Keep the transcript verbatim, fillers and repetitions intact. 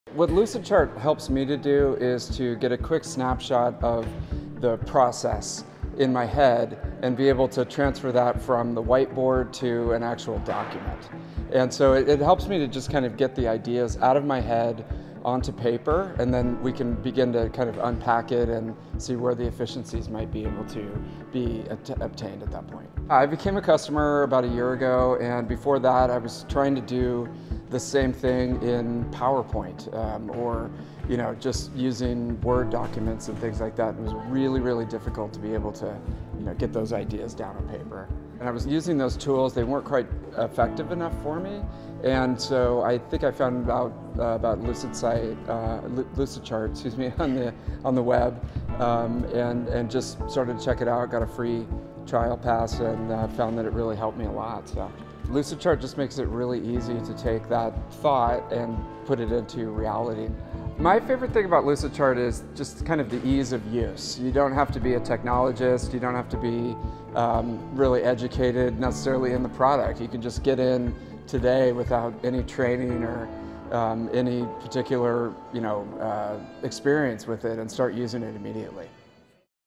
What Lucidchart helps me to do is to get a quick snapshot of the process in my head and be able to transfer that from the whiteboard to an actual document. And so it, it helps me to just kind of get the ideas out of my head onto paper, and then we can begin to kind of unpack it and see where the efficiencies might be able to be obtained at that point. I became a customer about a year ago, and before that I was trying to do the same thing in PowerPoint um, or you know, just using Word documents and things like that. It was really, really difficult to be able to you know, get those ideas down on paper. And I was using those tools, they weren't quite effective enough for me. And so I think I found out uh, about Lucid site, uh, Lucidchart, excuse me, on the on the web, um, and and just started to check it out. Got a free trial pass, and uh, found that it really helped me a lot. So Lucidchart just makes it really easy to take that thought and put it into reality. My favorite thing about Lucidchart is just kind of the ease of use. You don't have to be a technologist. You don't have to be um, really educated necessarily in the product. You can just get in today without any training or um, any particular you know, uh, experience with it and start using it immediately.